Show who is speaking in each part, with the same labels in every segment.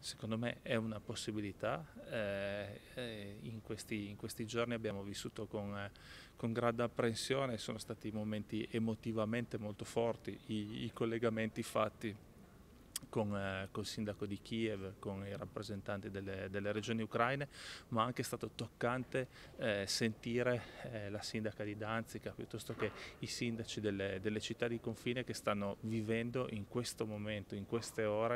Speaker 1: Secondo me è una possibilità. In questi giorni abbiamo vissuto con grande apprensione, sono stati momenti emotivamente molto forti, i collegamenti fatti col sindaco di Kiev, con i rappresentanti delle regioni ucraine, ma anche è stato toccante sentire la sindaca di Danzica piuttosto che i sindaci delle città di confine che stanno vivendo in questo momento, in queste ore,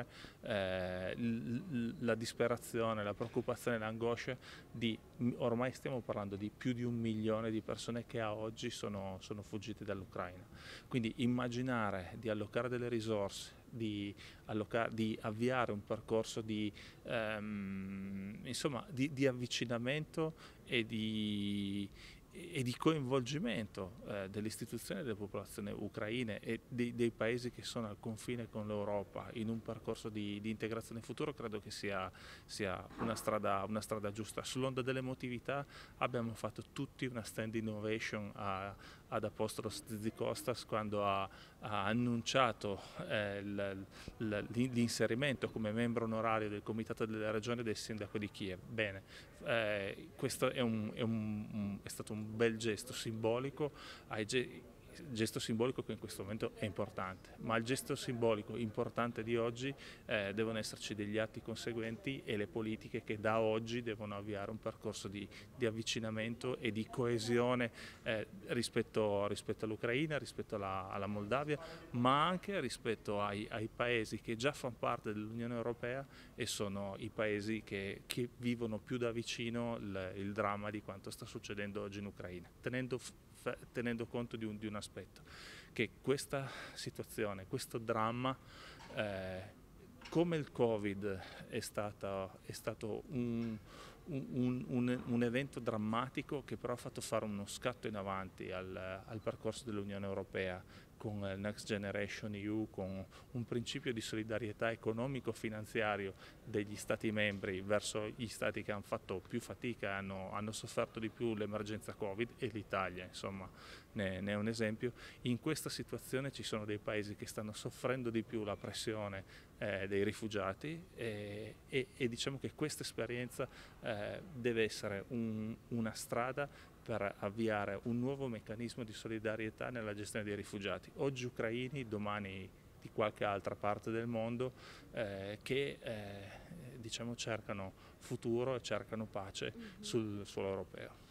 Speaker 1: la disperazione, la preoccupazione, l'angoscia di, ormai stiamo parlando di più di 1 milione di persone che a oggi sono fuggite dall'Ucraina. Quindi immaginare di allocare delle risorse, di avviare un percorso di avvicinamento e di coinvolgimento delle istituzioni e delle popolazioni ucraine e dei paesi che sono al confine con l'Europa in un percorso di integrazione futuro, credo che sia una strada giusta. Sull'onda dell'emotività abbiamo fatto tutti una standing ovation ad Apostolos Tzitzikostas quando ha annunciato l'inserimento come membro onorario del Comitato delle Regioni del sindaco di Kiev. Bene, questo è stato un bel gesto simbolico, gesto simbolico che in questo momento è importante, ma il gesto simbolico importante di oggi devono esserci degli atti conseguenti e le politiche che da oggi devono avviare un percorso di avvicinamento e di coesione rispetto all'Ucraina, rispetto alla Moldavia, ma anche rispetto ai paesi che già fanno parte dell'Unione Europea e sono i paesi che vivono più da vicino il dramma di quanto sta succedendo oggi in Ucraina, tenendo conto di un aspetto, che questa situazione, questo dramma, come il Covid è stato un evento drammatico che però ha fatto fare uno scatto in avanti al percorso dell'Unione Europea con il Next Generation EU, con un principio di solidarietà economico-finanziario degli Stati membri verso gli Stati che hanno fatto più fatica e hanno sofferto di più l'emergenza Covid, e l'Italia insomma ne è un esempio. In questa situazione ci sono dei paesi che stanno soffrendo di più la pressione dei rifugiati e diciamo che questa esperienza deve essere una strada per avviare un nuovo meccanismo di solidarietà nella gestione dei rifugiati, oggi ucraini, domani di qualche altra parte del mondo, che diciamo cercano futuro e cercano pace sul suolo europeo.